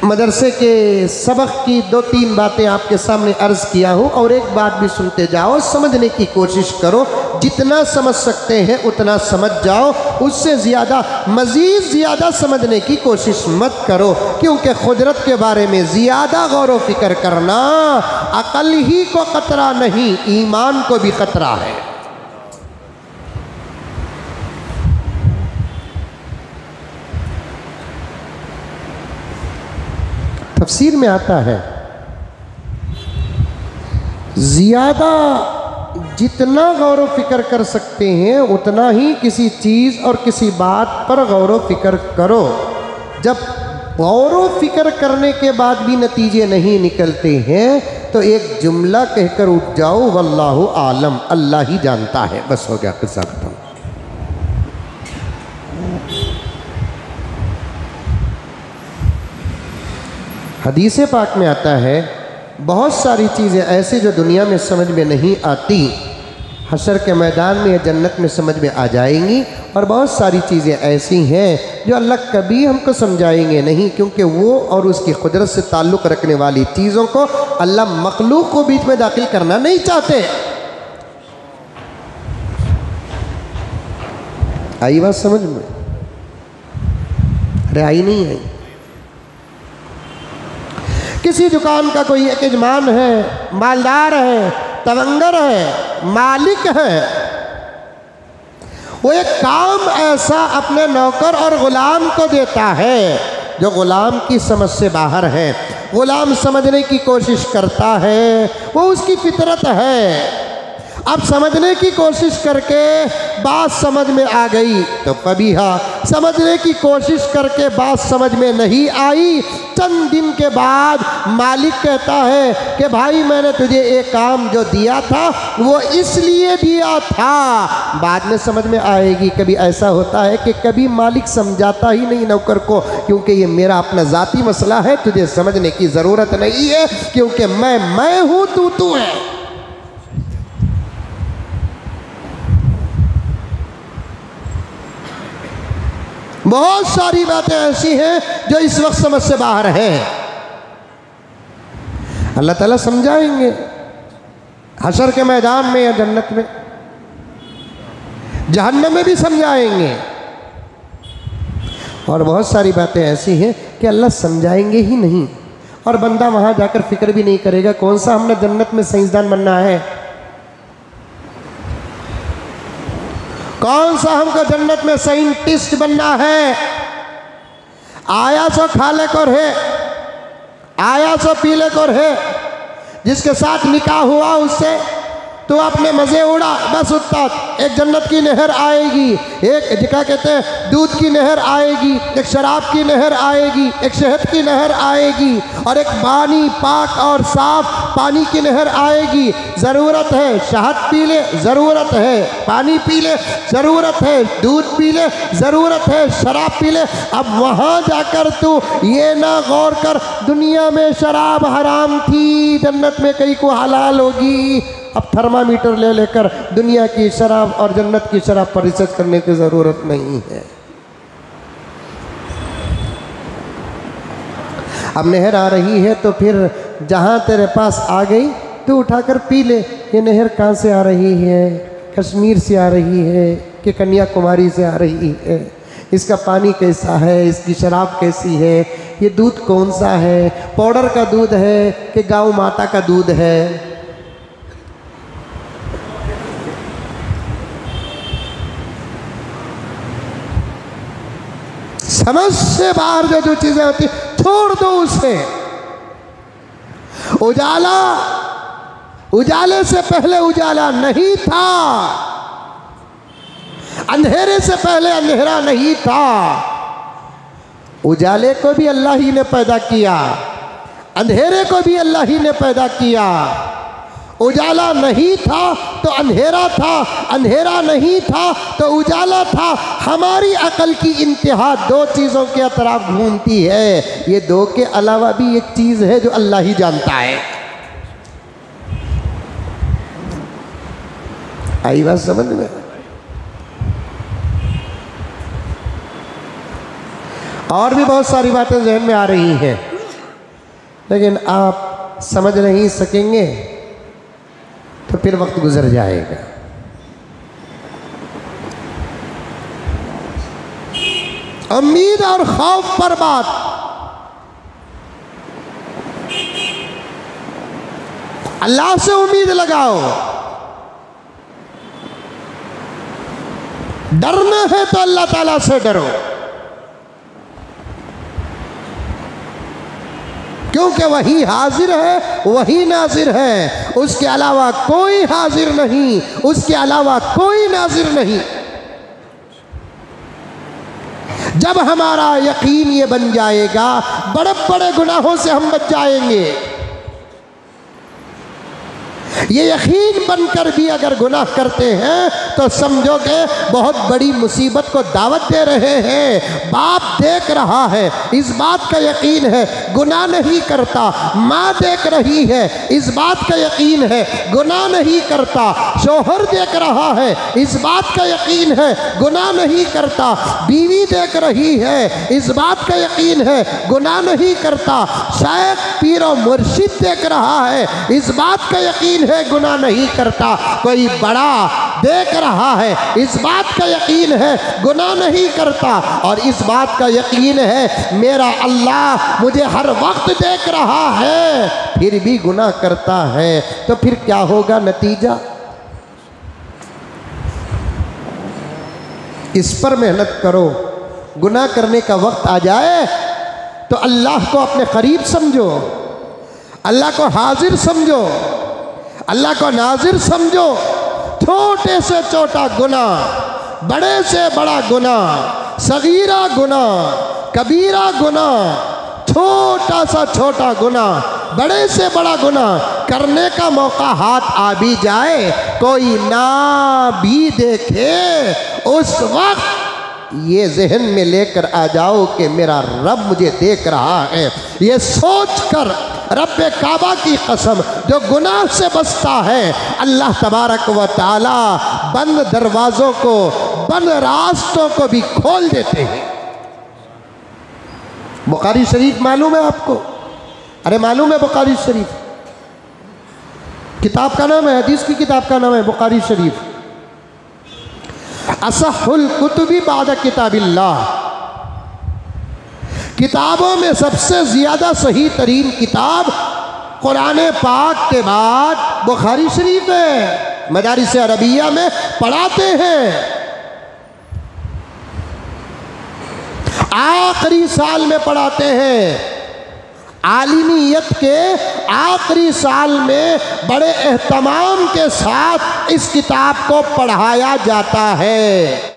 मदरसे के सबक की 2-3 बातें आपके सामने अर्ज़ किया हूँ, और एक बात भी सुनते जाओ, समझने की कोशिश करो। जितना समझ सकते हैं उतना समझ जाओ, उससे ज़्यादा मज़ीद ज़्यादा समझने की कोशिश मत करो, क्योंकि कुदरत के बारे में ज़्यादा गौर व फिक्र करना अक़ल ही को ख़तरा नहीं, ईमान को भी ख़तरा है। तफसीर में आता है, ज़्यादा जितना गौर व फिक्र कर सकते हैं उतना ही किसी चीज़ और किसी बात पर गौर व फिक्र करो। जब गौर व फिक्र करने के बाद भी नतीजे नहीं निकलते हैं तो एक जुमला कहकर उठ जाओ, वल्लाहु आलम, अल्लाह ही जानता है, बस हो गया, किस्सा खत्म। हदीस पाक में आता है, बहुत सारी चीज़ें ऐसी जो दुनिया में समझ में नहीं आती, हशर के मैदान में या जन्नत में समझ में आ जाएंगी, और बहुत सारी चीज़ें ऐसी हैं जो अल्लाह कभी हमको समझाएंगे नहीं, क्योंकि वो और उसकी कुदरत से ताल्लुक़ रखने वाली चीज़ों को अल्लाह मखलूक को बीच में दाखिल करना नहीं चाहते। आई बात समझ में? अरे आई नहीं आई? किसी दुकान का कोई एक यजमान है, मालदार है, तवंगर है, मालिक है, वो एक काम ऐसा अपने नौकर और ग़ुलाम को देता है जो ग़ुलाम की समझ से बाहर है। ग़ुलाम समझने की कोशिश करता है, वो उसकी फितरत है। अब समझने की कोशिश करके बात समझ में आ गई तो कबीहा, समझने की कोशिश करके बात समझ में नहीं आई, चंद दिन के बाद मालिक कहता है कि भाई मैंने तुझे एक काम जो दिया था वो इसलिए दिया था, बाद में समझ में आएगी। कभी ऐसा होता है कि कभी मालिक समझाता ही नहीं नौकर को, क्योंकि ये मेरा अपना ज़ाती मसला है, तुझे समझने की ज़रूरत नहीं है, क्योंकि मैं हूँ, तू है। बहुत सारी बातें ऐसी हैं जो इस वक्त समझ से बाहर हैं। अल्लाह ताला समझाएंगे हशर के मैदान में या जन्नत में, जहन्नम में भी समझाएंगे। और बहुत सारी बातें ऐसी हैं कि अल्लाह समझाएंगे ही नहीं, और बंदा वहाँ जाकर फिक्र भी नहीं करेगा कौन सा हमने जन्नत में साइंसदान बनना है, कौन सा हमको जन्नत में साइंटिस्ट बनना है। आया सो खाले को है, आया सो पीले को है, जिसके साथ निकाह हुआ उससे तो अपने मज़े उड़ा, बस उतना। एक जन्नत की नहर आएगी, एक क्या कहते हैं दूध की नहर आएगी, एक शराब की नहर आएगी, एक शहद की नहर आएगी, और एक पानी पाक और साफ पानी की नहर आएगी। ज़रूरत है शहद पी ले, ज़रूरत है पानी पी ले, ज़रूरत है दूध पी ले, ज़रूरत है शराब पी ले। अब वहाँ जाकर तू ये ना गौर कर दुनिया में शराब हराम थी, जन्नत में कहीं को हलाल होगी। अब थर्मामीटर ले लेकर दुनिया की शराब और जन्नत की शराब पर रिसर्च करने की ज़रूरत नहीं है। अब नहर आ रही है तो फिर जहाँ तेरे पास आ गई तो उठाकर पी ले। ये नहर कहाँ से आ रही है? कश्मीर से आ रही है कि कन्याकुमारी से आ रही है? इसका पानी कैसा है? इसकी शराब कैसी है? ये दूध कौन सा है? पाउडर का दूध है कि गाँव माता का दूध है? समझ से बाहर जो चीजें होती छोड़ दो उसे। उजाला, उजाले से पहले उजाला नहीं था, अंधेरे से पहले अंधेरा नहीं था। उजाले को भी अल्लाह ही ने पैदा किया, अंधेरे को भी अल्लाह ही ने पैदा किया। उजाला नहीं था तो अंधेरा था, अंधेरा नहीं था तो उजाला था। हमारी अकल की इंतहा दो चीज़ों के अतराफ घूमती है। ये दो के अलावा भी एक चीज़ है जो अल्लाह ही जानता है। आई बात समझ में? और भी बहुत सारी बातें ज़हन में आ रही हैं। लेकिन आप समझ नहीं सकेंगे तो फिर वक्त गुजर जाएगा। उम्मीद और खौफ पर बात, अल्लाह से उम्मीद लगाओ। डरना है तो अल्लाह ताला से डरो, क्योंकि वही हाजिर है, वही नाजिर है, उसके अलावा कोई हाजिर नहीं, उसके अलावा कोई नाजिर नहीं। जब हमारा यकीन ये बन जाएगा, बड़े बड़े गुनाहों से हम बच जाएंगे। ये यकीन बनकर भी अगर गुनाह करते हैं तो समझो कि बहुत बड़ी मुसीबत को दावत दे रहे हैं। बाप देख रहा है, इस बात का यकीन है, गुनाह नहीं करता। माँ देख रही है, इस बात का यकीन है, गुनाह नहीं करता। शोहर देख रहा है, इस बात का यकीन है, गुनाह नहीं करता। बीवी देख रही है, इस बात का यकीन है, गुनाह नहीं करता। शेख पीर और मुर्शिद देख रहा है, इस बात का यकीन है, गुनाह नहीं करता। कोई बड़ा देख रहा है, इस बात का यकीन है, गुनाह नहीं करता। और इस बात का यकीन है मेरा अल्लाह मुझे हर वक्त देख रहा है, फिर भी गुनाह करता है। तो फिर क्या होगा नतीजा? इस पर मेहनत करो। गुनाह करने का वक्त आ जाए तो अल्लाह को अपने करीब समझो, अल्लाह को हाजिर समझो, अल्लाह को नाजिर समझो। छोटे से छोटा गुनाह, बड़े से बड़ा गुनाह, सगीरा गुनाह, कबीरा गुनाह, छोटा सा छोटा गुनाह, बड़े से बड़ा गुनाह करने का मौका हाथ आ भी जाए, कोई ना भी देखे, उस वक्त ये जहन में लेकर आ जाओ कि मेरा रब मुझे देख रहा है। ये सोच कर रब काबा की कसम, जो गुनाह से बचता है अल्लाह तबारक व ताला बंद दरवाज़ों को, बंद रास्तों को भी खोल देते हैं। बुखारी शरीफ मालूम है आपको? अरे मालूम है बुखारी शरीफ? किताब का नाम है, हदीस की किताब का नाम है बुखारी शरीफ। असहुल कुतुबी बाद किताबिल्लाह, किताबों में सबसे ज़्यादा सही तरीन किताब कुरान पाक के बाद बुखारी शरीफ है। मदारिस अरबिया में पढ़ाते हैं, आखिरी साल में पढ़ाते हैं। आलिमियत के आखिरी साल में बड़े एहतमाम के साथ इस किताब को पढ़ाया जाता है।